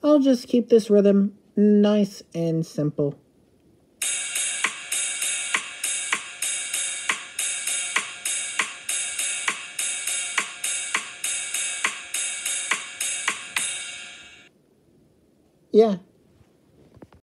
I'll just keep this rhythm nice and simple. Yeah,